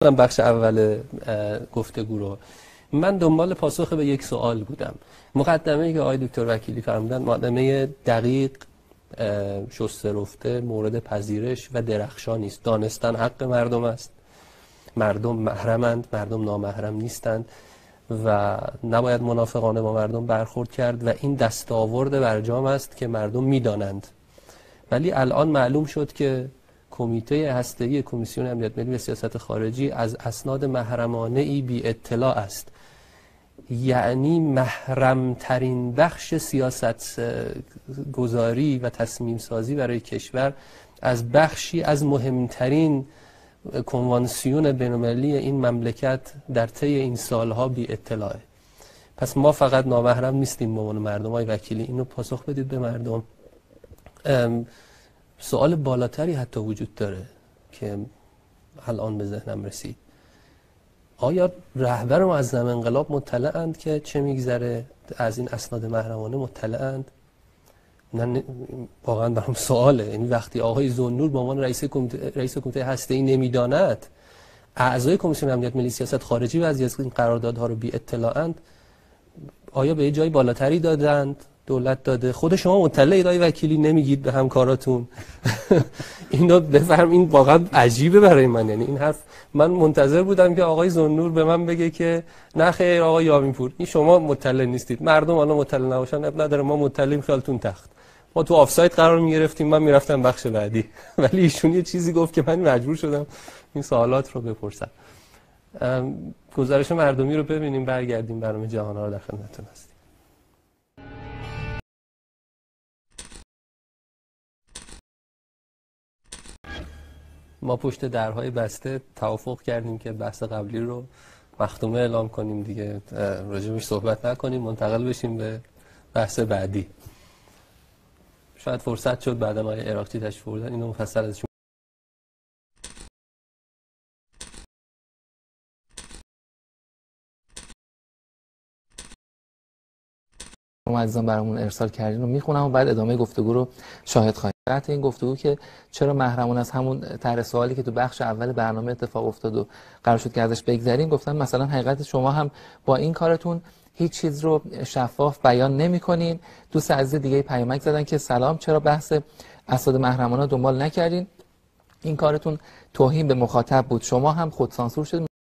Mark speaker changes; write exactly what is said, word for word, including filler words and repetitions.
Speaker 1: من بخش اول گفتگو رو من دنبال پاسخ به یک سوال بودم. مقدمه‌ای که آقای دکتر وکیلی فرمودن مقدمه دقیق، شسته رفته، مورد پذیرش و درخشانی است. دانستن حق مردم است. مردم محرمند، مردم نامحرم نیستند و نباید منافقانه با مردم برخورد کرد و این دستاورد برجام است که مردم میدانند. ولی الان معلوم شد که کمیته هسته‌ای کمیسیون امنیت ملی و سیاست خارجی از اسناد محرمانه ای بی اطلاع است. یعنی محرم ترین بخش سیاست گذاری و تصمیم سازی برای کشور از بخشی از مهمترین کنوانسیون بین‌المللی این مملکت در طی این سالها بی اطلاعه. پس ما فقط نامحرم نیستیم به عنوان مردم. های وکیلی اینو پاسخ بدید به مردم. سوال بالاتری حتی وجود داره که الان به ذهنم رسید. آیا رهبر معظم انقلاب مطلعند که چه میگذره از این اسناد محرمانه؟ مطلعند؟ نه واقعا برام سواله. یعنی وقتی آقای ذوالنور به عنوان رئیس کمیته رئیس کمیته هسته‌ای نمیداند، اعضای کمیسیون امنیت ملی سیاست خارجی بعضی از این قراردادها رو بی اطلاعند، آیا به یه جای بالاتری دادند؟ دولت داده؟ خود شما مطلعید آقای وکیلی، نمیگید به همکاراتون؟ اینو بفهم. این واقعا عجیبه برای من. یعنی این حرف من منتظر بودم که آقای ذوالنور به من بگه که نه خیر آقای یامی‌پور، این شما مطلع نیستید، مردم الان مطلع نباشن اب نداره، ما مطلعیم، خیالتون تخت. ما تو آفساید قرار می‌گرفتیم، من میرفتم بخش بعدی. ولی ایشون یه چیزی گفت که من مجبور شدم این سوالات رو بپرسم. گزارش مردمی رو ببینیم، برگردیم برنامه جهان‌ها رو در خدمتتون هستیم. ما پشت درهای بسته توافق کردیم که بحث قبلی رو مختومه اعلام کنیم دیگه، راجبش صحبت نکنیم، منتقل بشیم به بحث بعدی. شاید فرصت شد بعد ما عراقچی تشریف بردن اینو مفصل ازشون.
Speaker 2: شما عزیزان برامون ارسال کردین رو میخونم و بعد ادامه گفتگو رو شاهد خواهیم. بعد این گفتگو که چرا محرمون از همون طرح سوالی که تو بخش اول برنامه اتفاق افتاد و قرار شد که ازش بگذریم، گفتن مثلا حقیقت شما هم با این کارتون هیچ چیز رو شفاف بیان نمی‌کنین. دوست عزیز دیگه پیامک زدن که سلام، چرا بحث اسناد محرمانه دنبال نکردین؟ این کارتون توهین به مخاطب بود، شما هم خود سانسور شدید.